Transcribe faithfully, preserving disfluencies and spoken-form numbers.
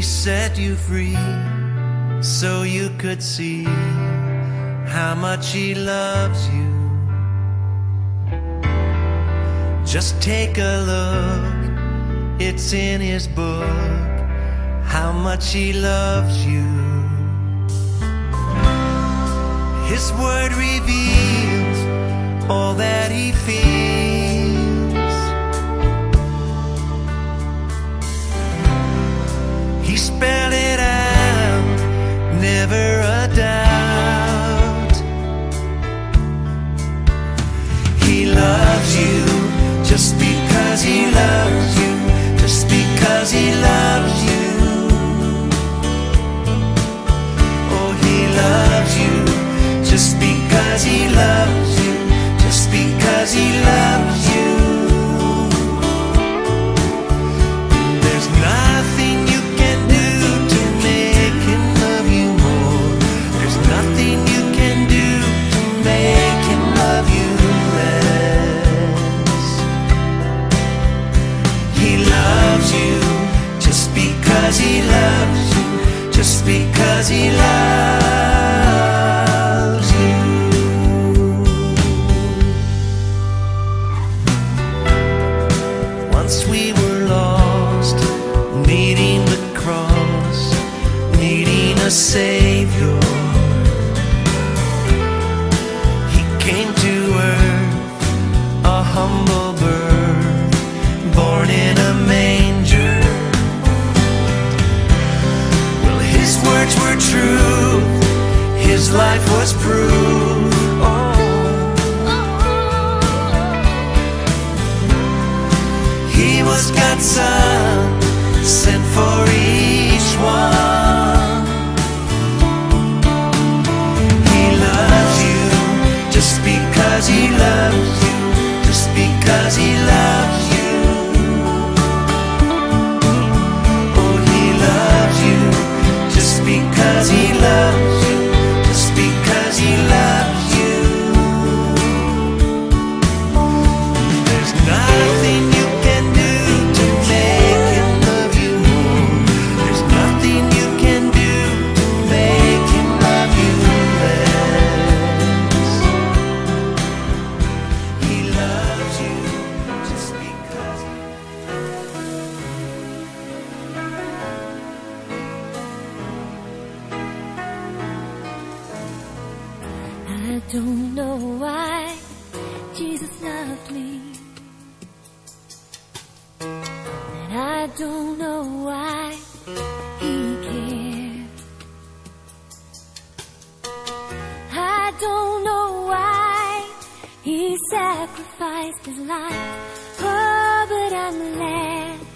He set you free so you could see how much He loves you. Just take a look, it's in His book, how much He loves you. His word reveals all that He feels. He spelled it out, never a doubt. He loves you just because He loves you, just because He loves you. Oh, He loves you just because He loves you, just because He loves you. There's nothing you can do to make Him love you more. There's nothing you can do to make Him love you less. He loves you just because He loves you, just because He loves you. Once we were lost, needing the cross, needing a Savior. He came to earth, a humble birth, born in a manger. Well, His words were true, His life was proof. Oh, He was God's Son, sent for each one. He loves you just because He loves you, just because He loves you. Oh, He loves you just because He loves you, just because He loves you. There's nothing you can do to make Him love you more. There's nothing you can do to make Him love you less. He loves you just because. I don't know why Jesus loved me, and I don't know why He cared. I don't know why He sacrificed His life. Oh, but I'm glad